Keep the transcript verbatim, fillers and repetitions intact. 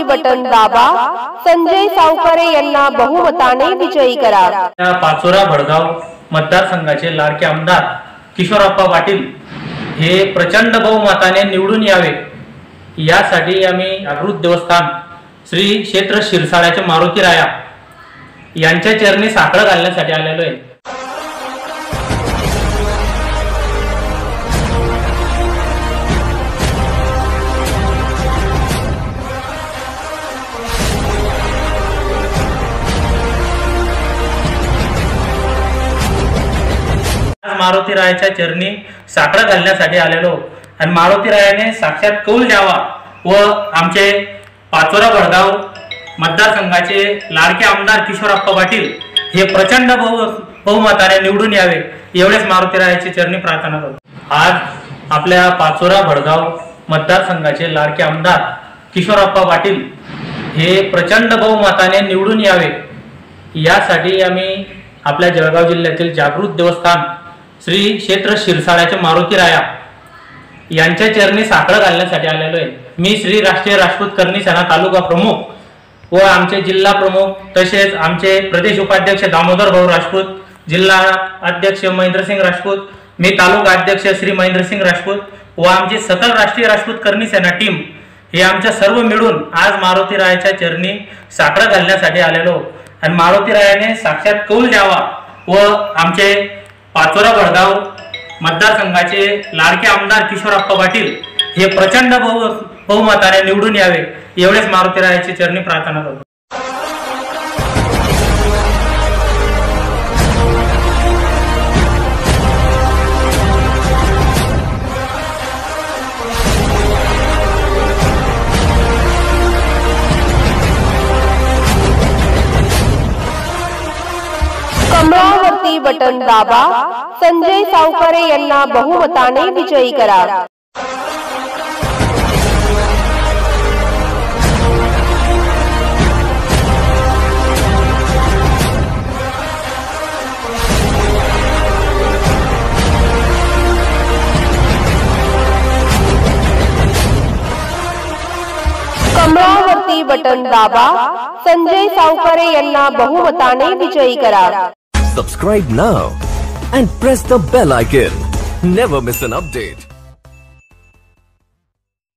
कमळावरती button दाबा, संजय सावकारे यांना बहुमताने विजयी करा। पाचोरा भडगाव मतदारसंघाचे लाडके आमदार किशोरप्पा पाटील हे प्रचंड बहुमताने निवडून यावे यासाठी आम्ही जागृत देवस्थान श्री क्षेत्र शिरसाळ्याचे मारुती राया यांच्या चरणी साखर घालण्यासाठी आलेलो आहे। मारुती रायाच्या चरणी साखर घालण्यासाठी आलेलो आणि मारुती रायाने साक्षात कौल द्यावा व आमचे पाचोरा भडगाव मतदारसंघाचे लाडके आमदार किशोरप्पा पाटील हे प्रचंड बहु बहुमताने निवडून यावे एवढेच मारुती रायाची चरणी प्रार्थना करतो। आज आपल्या पाचोरा भडगाव मतदारसंघाचे लाडके आमदार किशोरप्पा पाटील हे प्रचंड बहुमताने निवडून यावे यासाठी आम्ही आपल्या जळगाव जिल्ह्यातील जागृत देवस्थान श्री क्षेत्र शिरसाळ्याचे मारुती राया यांच्या चरणी साखर घालण्यासाठी आलेलो आहे। मी श्री राष्ट्रीय राजपूत करणी सेना तालुका प्रमुख व आमचे जिल्हा प्रमुख तसेच आमचे प्रदेश उपाध्यक्ष दामोदर भाऊ राजपूत, जिल्हा अध्यक्ष महेंद्रसिंग राजपूत, मी तालुका अध्यक्ष श्री महेंद्रसिंग राजपूत व आमचे सकल राष्ट्रीय राजपूत करणी सेना टीम हे आमच्या सर्व मिळून आज मारुती रायाच्या चरणी साखर घालण्यासाठी आलेलो आणि मारुती रायाने साक्षात कौल द्यावा व आमचे पाचोरा भडगाव मतदारसंघाचे लाडके आमदार किशोरप्पा पाटील हे प्रचंड बहु बहुमताने निवडून यावे एवढेच मारुती रायाची चरणी प्रार्थना करतो। कमळावरती बटन दाबा, संजय सावकारे यांना बहुमताने विजयी करा। कमळावरती बटन दाबा, संजय सावकारे यांना बहुमताने विजयी करा। Subscribe now and press the bell icon. Never miss an update.